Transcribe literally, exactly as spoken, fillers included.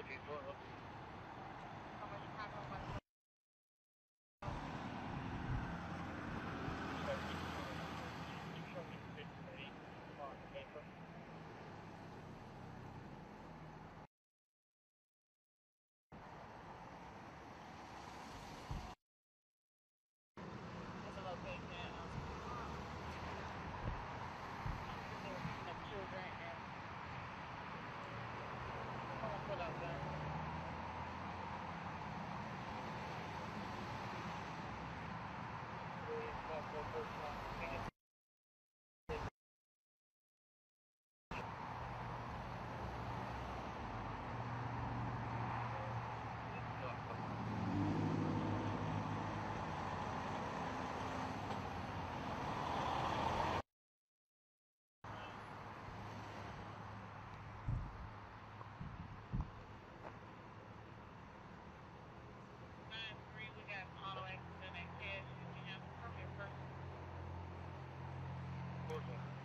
Northeast one. How much time on one? Show me fifty-eight on paper. That's a location. Of children and I'm gonna pull out that. nine three, we got an auto accident at Cash. You have a permit person. Fourteen.